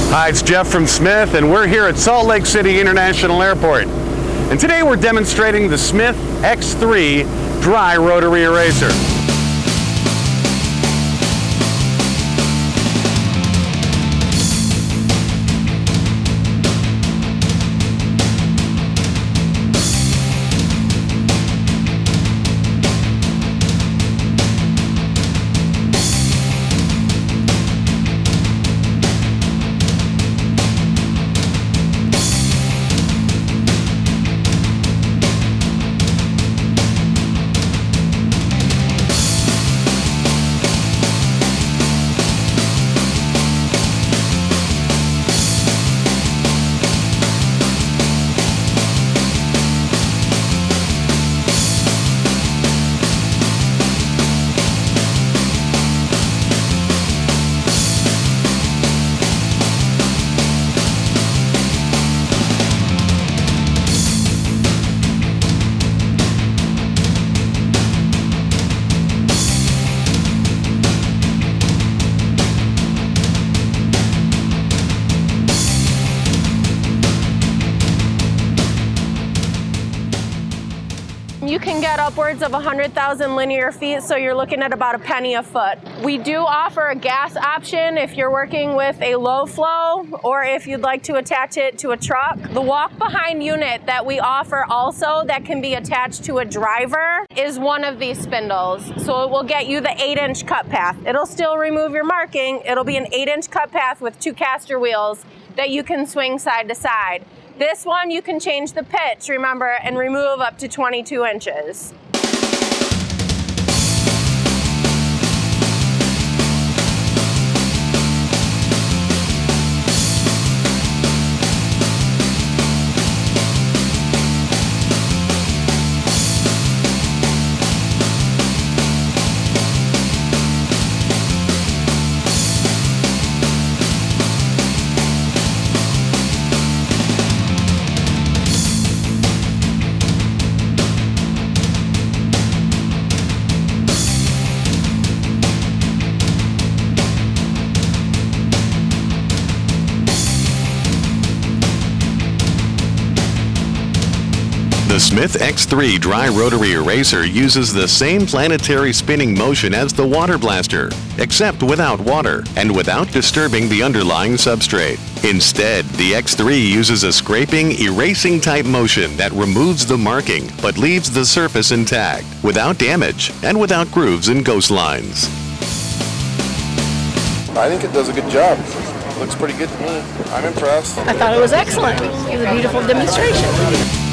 Hi, it's Jeff from Smith, and we're here at Salt Lake City International Airport. And today we're demonstrating the Smith X3 Dry Rotary Eraser. You can get upwards of 100,000 linear feet, so you're looking at about a penny a foot. We do offer a gas option if you're working with a low flow or if you'd like to attach it to a truck. The walk-behind unit that we offer also that can be attached to a driver is one of these spindles. So it will get you the 8-inch cut path. It'll still remove your marking. It'll be an 8-inch cut path with 2 caster wheels that you can swing side to side. This one, you can change the pitch, remember, and remove up to 22 inches. The Smith X3 Dry Rotary Eraser uses the same planetary spinning motion as the Water Blaster, except without water and without disturbing the underlying substrate. Instead, the X3 uses a scraping, erasing type motion that removes the marking but leaves the surface intact, without damage and without grooves and ghost lines. I think it does a good job. Looks pretty good to me. I'm impressed. I thought it was excellent. It was a beautiful demonstration.